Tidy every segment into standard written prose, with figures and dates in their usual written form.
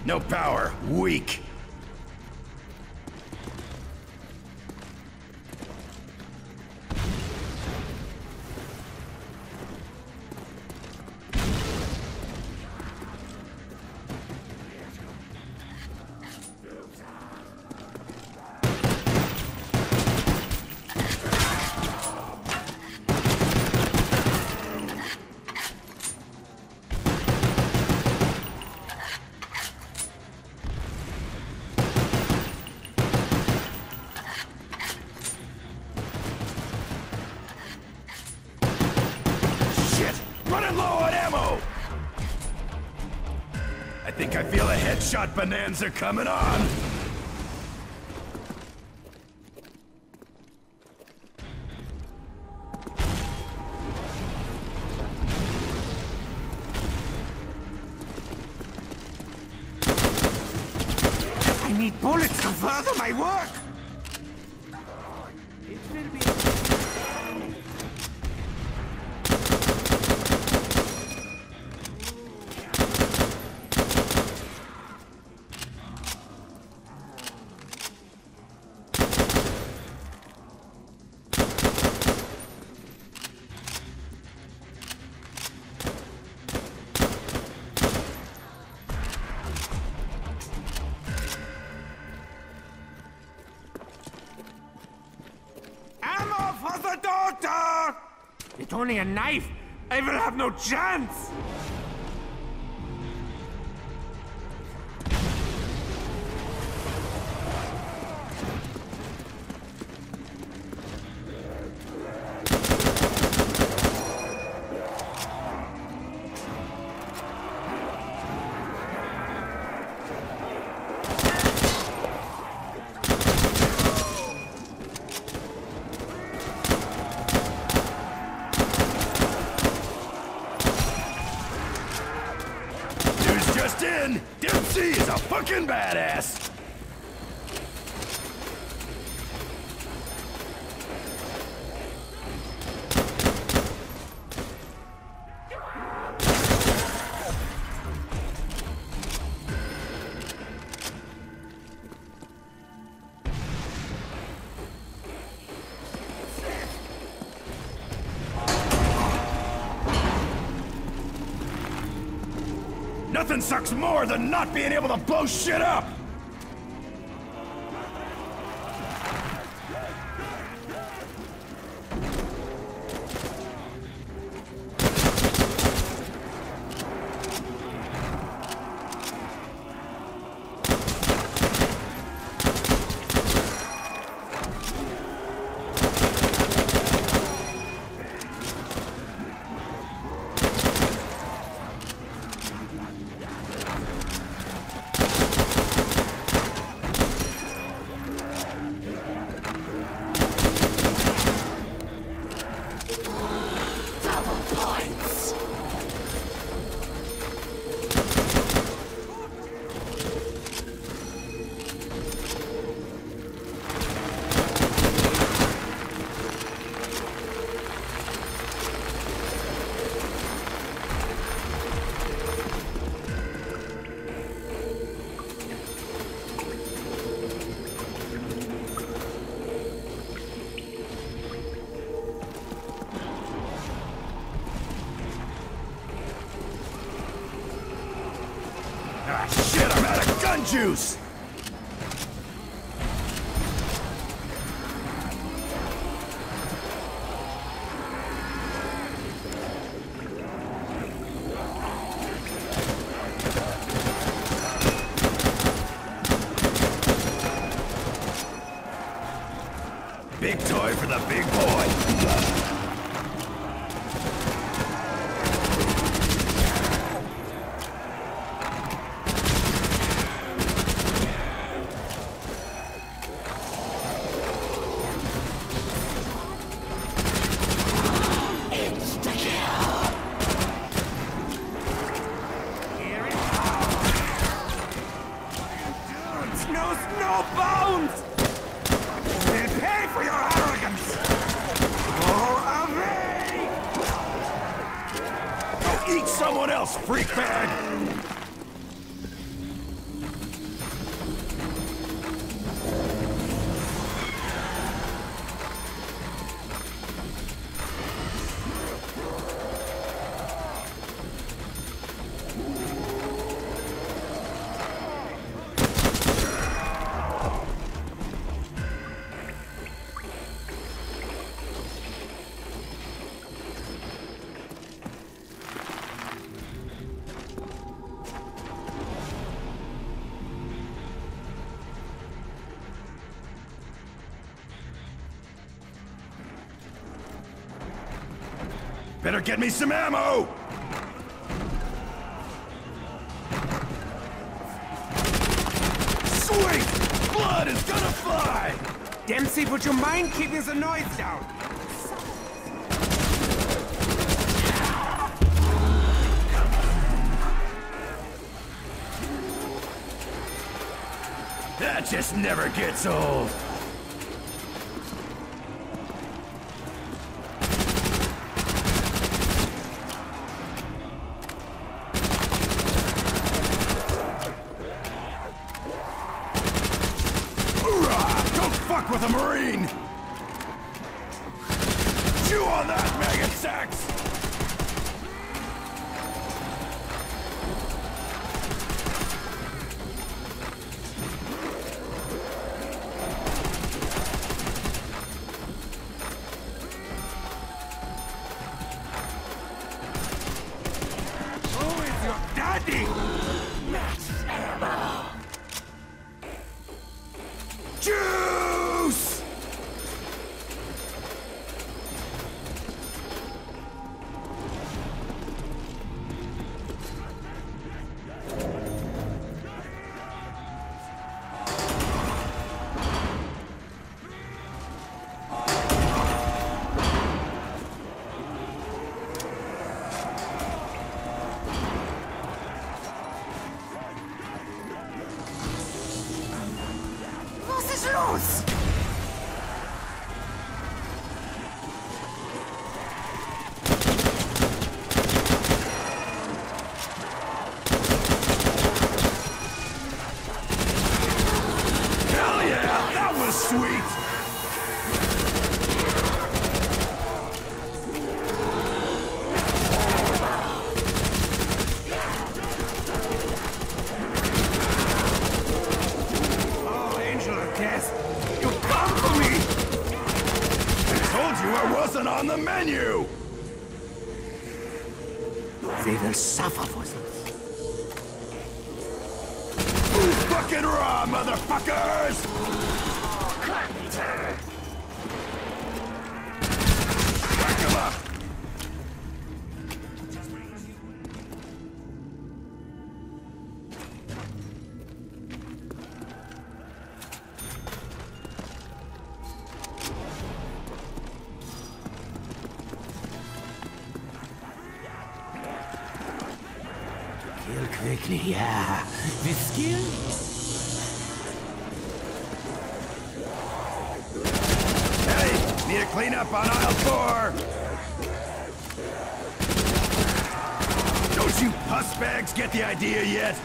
No power. Weak. I feel a headshot bonanza coming on! I need bullets to further my work! It's only a knife! I will have no chance! Dempsey is a fucking badass! Nothing sucks more than not being able to blow shit up! Ah, shit, I'm out of gun juice! Big toy for the big boy. No bones! We'll pay for your arrogance! Go away! Go eat someone else, freak bag! Better get me some ammo! Sweet! Blood is gonna fly! Dempsey, would you mind keeping the noise down? That just never gets old. With a Marine! Chew on that, maggot sacks! Who is your daddy? Max ammo! Juice! Was ist los? Hell yeah! That was sweet! Oh, angel of death! You come for me! I told you I wasn't on the menu! They will suffer for this. Fucking raw, motherfuckers! Back 'em up! Kill quickly, yeah. With skill? Hey, need a cleanup on aisle 4! Don't you puss bags get the idea yet?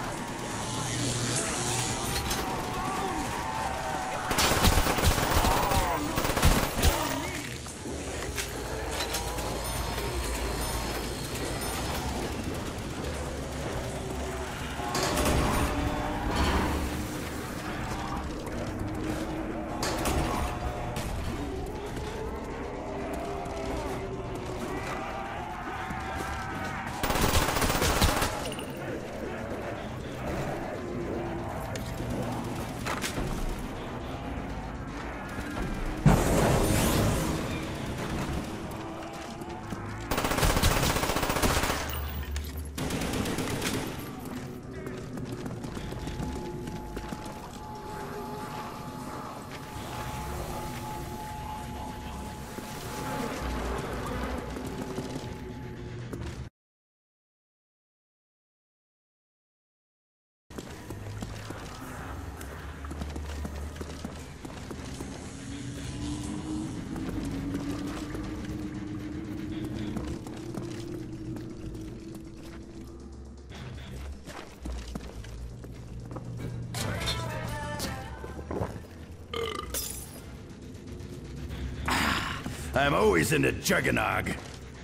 I'm always into Juggernog.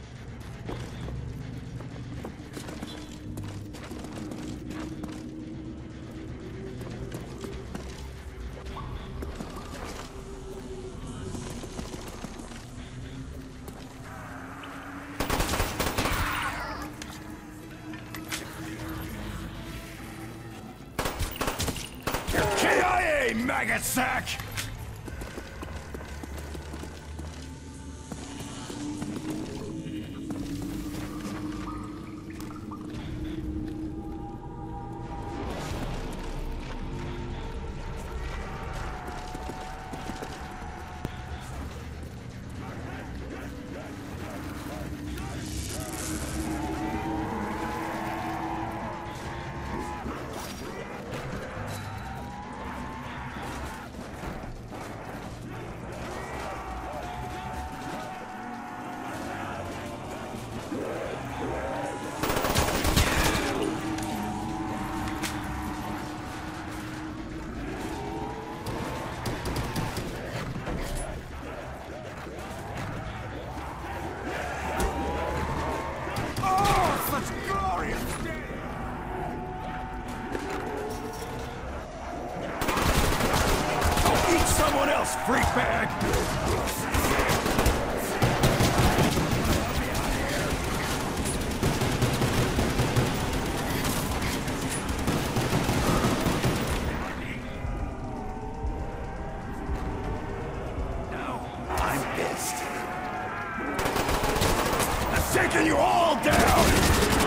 KIA, maggot sack! Freak bag! No, I'm pissed. I've taken you all down!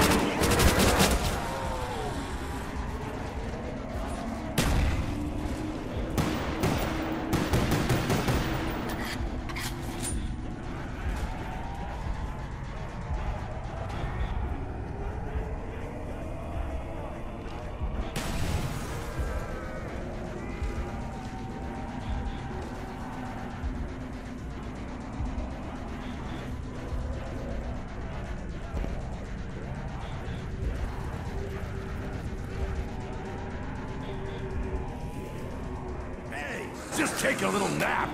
Just take a little nap.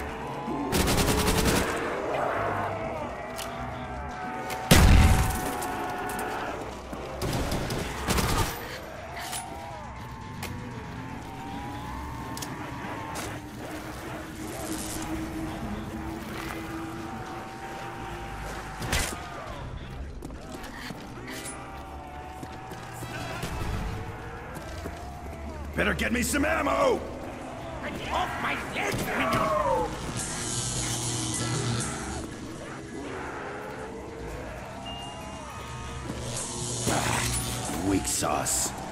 Better get me some ammo! Off my legs, minion! Weak sauce.